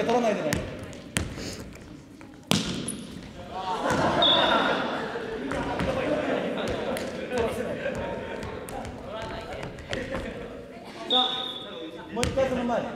取らないでね。さあ、もう一回その前。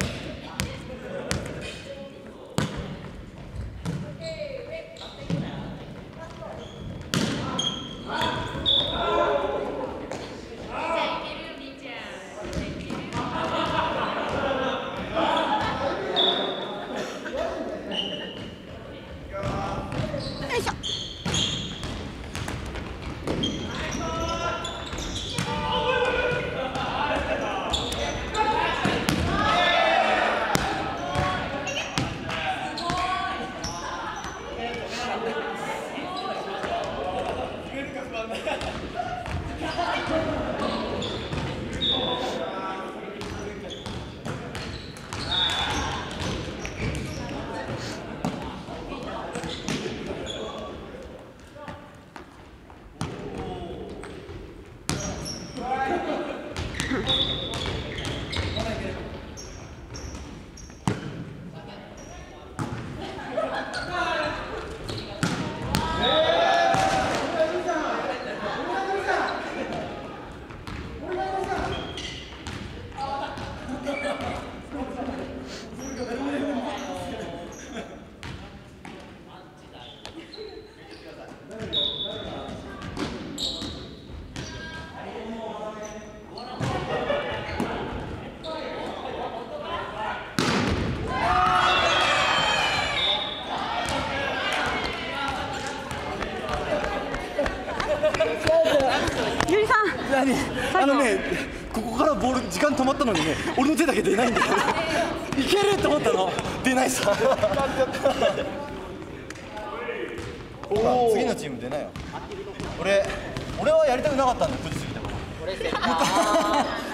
ゆりさん、 ここからボール時間止まったのにね、俺の手だけ出ないんだよね。いけると思ったの、出ないさ。次のチーム出ないよ。俺はやりたくなかったんだ、9時過ぎたから。